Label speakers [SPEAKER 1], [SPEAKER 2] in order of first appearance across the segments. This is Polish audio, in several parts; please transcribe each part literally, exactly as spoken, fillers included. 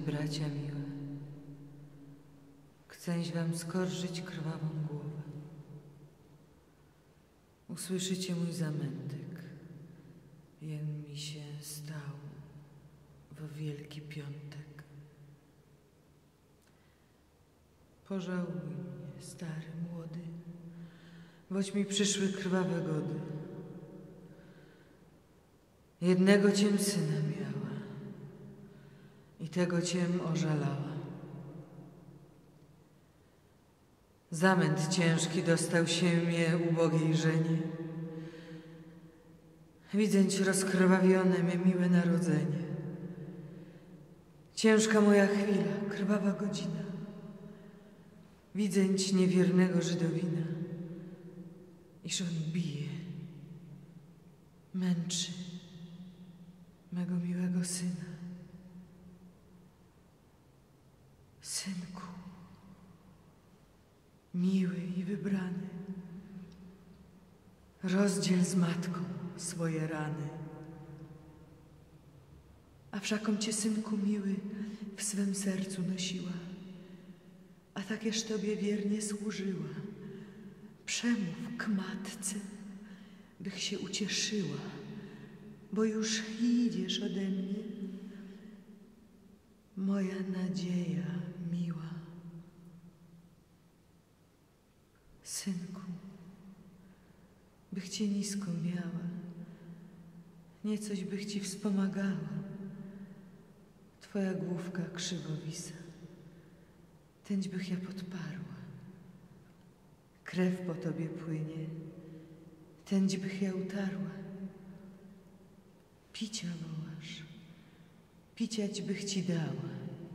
[SPEAKER 1] bracia miłe, chcęć wam skorżyć krwawą głowę. Usłyszycie mój zamętek, jen mi się stał w Wielki Piątek. Pożałuj mnie, stary, młody, boć mi przyszły krwawe gody. Jednego ciem syna miała i tego ciem ożalała. Zamęt ciężki dostał się mnie ubogiej żenie. Widzęć rozkrwawione me miłe narodzenie. Ciężka moja chwila, krwawa godzina. Widzęć niewiernego Żydowina, iż on bije, męczy mego miłego syna. Synku, miły i wybrany, rozdziel z matką swoje rany. A wszakom cię, synku miły, w swym sercu nosiła, a takież tobie wiernie służyła. Przemów k matce, bych się ucieszyła, bo już idziesz ode mnie, moja nadzieja miła. Synku, bych cię nisko miała, niecoś bych ci wspomagała. Twoja główka krzywo wisa, tęć bych ja podparła. Krew po tobie płynie, tęć bych ja utarła. Picia wołasz, piciać bych ci dała,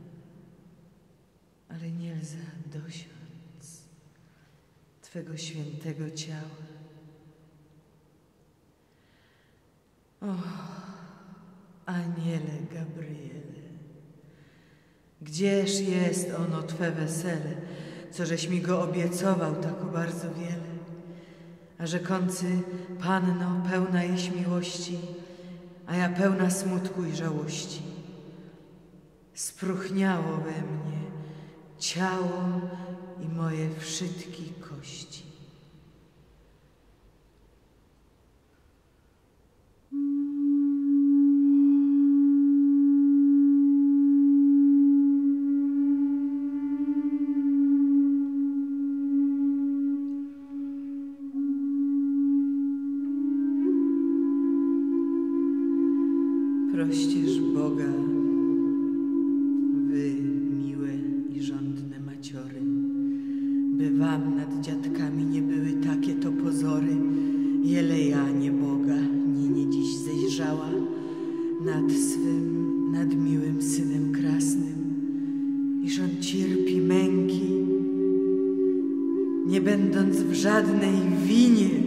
[SPEAKER 1] ale nie lza dosiąc twego świętego ciała. O, aniele Gabriele, gdzież jest ono twe wesele, co żeś mi go obiecował tak bardzo wiele, a rzekący: Panno pełna iś miłości, a ja pełna smutku i żałości. Spróchniało we mnie ciało i moje wszystkie kości. Proścież Boga, wy miłe i żądne maciory, by wam nad dziadkami nie były takie to pozory, jele ja nie Boga, nie nie dziś zejrzała nad swym nadmiłym synem krasnym, iż on cierpi męki, nie będąc w żadnej winie.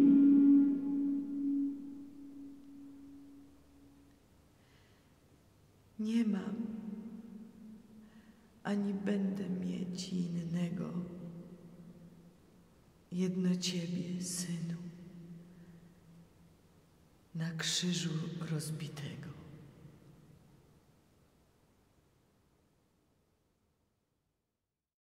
[SPEAKER 1] Nie mam, ani będę mieć innego, jedno ciebie, synu, na krzyżu rozbitego.